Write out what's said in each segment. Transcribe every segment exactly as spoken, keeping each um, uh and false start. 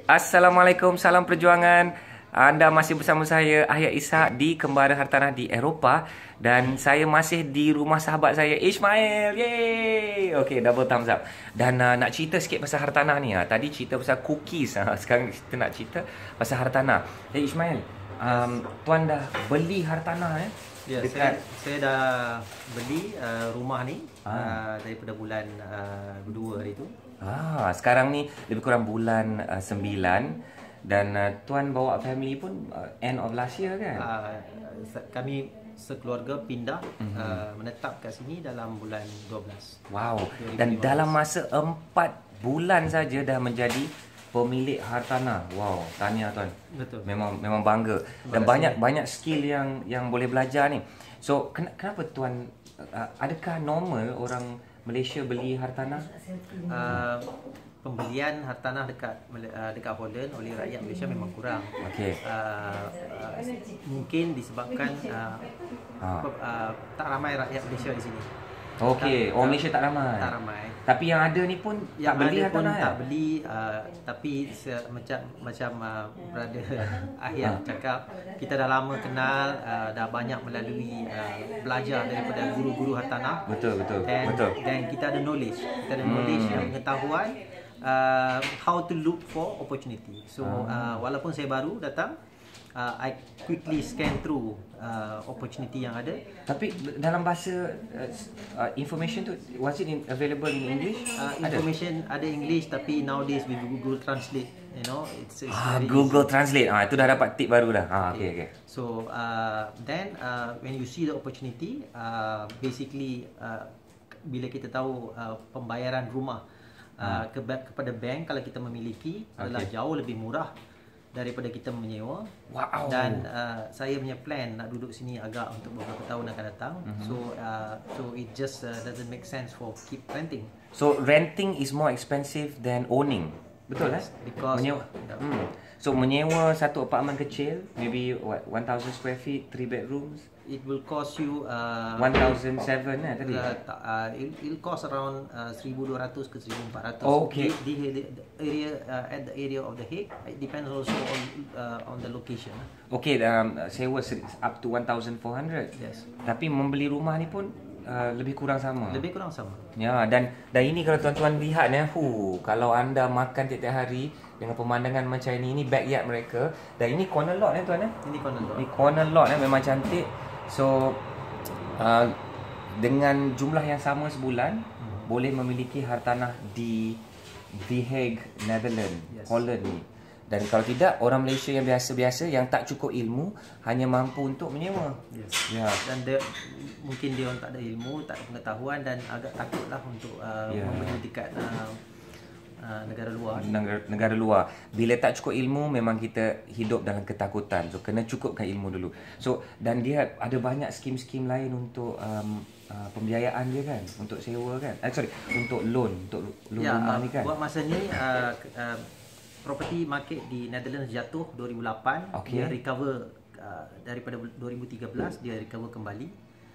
Assalamualaikum, salam perjuangan. Anda masih bersama saya, Ahya Ishak, di Kembara Hartanah di Eropah. Dan saya masih di rumah sahabat saya, Ismail. Yeay! Okay, double thumbs up. Dan uh, nak cerita sikit pasal hartanah ni. Uh. Tadi cerita pasal cookies. Uh. Sekarang kita nak cerita pasal hartanah. Hey Ismail, um, tuan dah beli hartanah eh? Ya, dekat... saya, saya dah beli uh, rumah ni ah. uh, daripada bulan uh, kedua hari tu. Ah, sekarang ni lebih kurang bulan uh, sembilan dan uh, tuan bawa family pun uh, end of last year kan? Uh, kami sekeluarga pindah mm-hmm. uh, menetap kat sini dalam bulan dua belas. Wow. Dan dalam masa empat bulan saja dah menjadi pemilik hartanah. Wow, tahniah tuan. Betul. Memang memang bangga. Dan banyak banyak skill yang yang boleh belajar ni. So, ken kenapa tuan uh, adakah normal orang Malaysia beli hartanah? Uh, pembelian hartanah dekat uh, dekat Holland oleh rakyat Malaysia memang kurang. Okey. Uh, uh, mungkin disebabkan uh, ha. uh, tak ramai rakyat Malaysia di sini. Okey, orang Malaysia tak ramai. Tak ramai. Tapi yang ada ni pun yang tak beli ada pun hartanah. Tak ya? beli uh, tapi se macam macam uh, brother Ahya ha. cakap, kita dah lama kenal, uh, dah banyak melalui uh, belajar daripada guru-guru hartanah. Betul betul. Dan, betul. Dan kita ada knowledge. Kita ada knowledge hmm. dan pengetahuan uh, how to look for opportunity. So uh, walaupun saya baru datang, Uh, I quickly scan through uh, opportunity yang ada. Tapi dalam bahasa uh, uh, information tu, was it in, available in English? Uh, information ada. ada English, tapi nowadays with Google Translate, you know, it's, it's ah, very Google easy. Translate. Ah, itu dah dapat tip baru dah. Ah, okay, okay. So uh, then uh, when you see the opportunity, uh, basically uh, bila kita tahu uh, pembayaran rumah uh, hmm. ke, kepada bank kalau kita memiliki adalah okay. jauh lebih murah daripada kita menyewa. Wow. Dan uh, saya punya plan nak duduk sini agak untuk beberapa tahun akan datang. Mm-hmm. So uh, so it just uh, doesn't make sense for keep renting. So renting is more expensive than owning. Betul yes, eh? Because menyewa. Yeah. Hmm. So menyewa satu apartmen kecil, maybe what one thousand square feet, three bedrooms, it will cost you uh, one thousand seven eh tadi. Uh, uh, it will cost around uh, seribu dua ratus ke seribu empat ratus. Oh, okay. Di, di area uh, at the area of the Hague. It depends also on uh, on the location. Okay, um, sewa up to one thousand four hundred. Yes. Tapi membeli rumah ni pun uh, lebih kurang sama. Lebih kurang sama. Ya, dan dan ini kalau tuan-tuan lihat ya, hu, kalau anda makan tiap-tiap hari dengan pemandangan macam ini, ini backyard mereka. Dan ini corner lot eh tuan eh? Ini corner lot. Ini corner lot eh, memang cantik. So uh, dengan jumlah yang sama sebulan hmm. boleh memiliki hartanah di The Hague, Netherlands, yes. Holland ni. Dan kalau tidak, orang Malaysia yang biasa-biasa yang tak cukup ilmu hanya mampu untuk menyewa. Yes. Ya. Dan dia, mungkin dia orang tak ada ilmu, tak ada pengetahuan dan agak takutlah untuk uh, yeah. membeli dekat uh, uh, negara luar. Negara, negara luar. Bila tak cukup ilmu, memang kita hidup dalam ketakutan. So kena cukupkan ilmu dulu. So dan dia ada banyak skim-skim lain untuk um, uh, pembiayaan dia kan, untuk sewa kan. Eh, sorry, untuk loan, untuk loan ya, rumah uh, ni kan. Buat masa ni uh, uh, property market di Netherlands jatuh dua ribu lapan. Okay. Dia recover uh, daripada dua ribu tiga belas, dia recover kembali.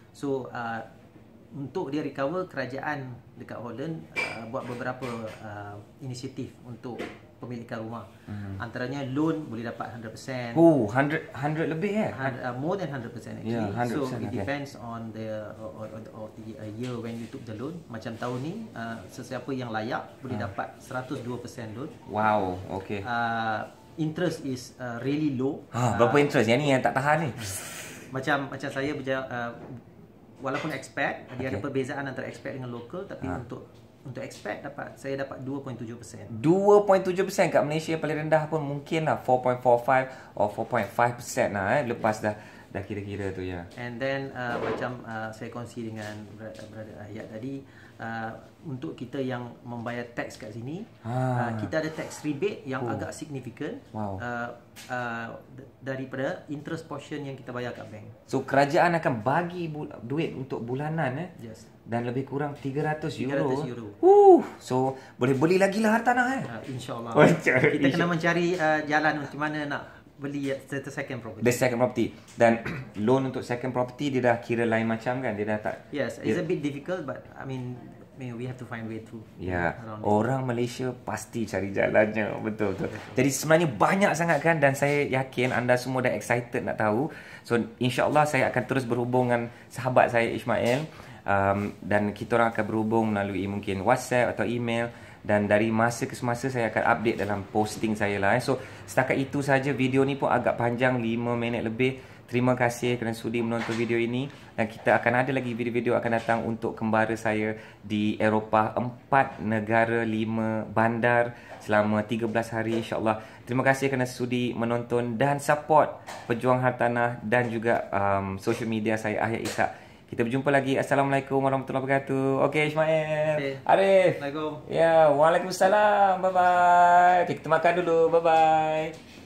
So uh, untuk dia recover, kerajaan dekat Holland uh, buat beberapa uh, inisiatif untuk pemilikan rumah. Mm-hmm. Antaranya loan boleh dapat one hundred percent. Oh, one hundred, one hundred lebih eh? Uh, more than one hundred percent actually. Yeah, one hundred percent, so it okay. depends on the or, or, or the uh, year when you took the loan. Macam tahun ni uh, sesiapa yang layak boleh uh. dapat one hundred two percent loan. Wow, okay. Uh, interest is uh, really low. Ha, berapa uh, interest? Yang ni yang tak tahan ni. Macam macam saya berja, uh, walaupun expat, dia okay. ada perbezaan antara expat dengan local, tapi uh. untuk untuk expat dapat saya dapat two point seven percent. two point seven percent kat Malaysia paling rendah pun mungkin lah four point four five or four point five percent lah eh, lepas dah dah kira-kira tu ya. And then uh, macam uh, saya kongsi dengan brother Ahya tadi, uh, untuk kita yang membayar tax kat sini, ha. uh, kita ada tax rebate yang oh. agak signifikan. Wow. Uh, uh, daripada interest portion yang kita bayar kat bank. So kerajaan akan bagi duit untuk bulanan eh. Yes. Dan lebih kurang tiga ratus euro. tiga ratus euro. Uh, so boleh beli lagi lah hartanah eh. Uh, InsyaAllah. Oh, kita kena mencari uh, jalan macam mana nak beli the second property. The second property. Dan loan untuk second property dia dah kira lain macam kan? Dia dah tak. Yes, it's a bit difficult, but I mean we have to find way to. Ya, orang Malaysia pasti cari jalannya. Betul, betul. Jadi sebenarnya banyak sangat kan, dan saya yakin anda semua dah excited nak tahu. So insya-Allah saya akan terus berhubung dengan sahabat saya Ismail, um, dan kita orang akan berhubung melalui mungkin WhatsApp atau email, dan dari masa ke semasa saya akan update dalam posting saya lah. So setakat itu saja, video ni pun agak panjang, lima minit lebih. Terima kasih kerana sudi menonton video ini, dan kita akan ada lagi video-video akan datang untuk kembara saya di Eropah, empat negara, lima bandar selama tiga belas hari insya-Allah. Terima kasih kerana sudi menonton dan support Pejuang Hartanah dan juga um, social media saya Ahya Ishak. Kita berjumpa lagi. Assalamualaikum warahmatullahi wabarakatuh. Okey Ismail. Okay. Arif. Assalamualaikum. Ya, waalaikumsalam. Bye bye. Okay, kita makan dulu. Bye bye.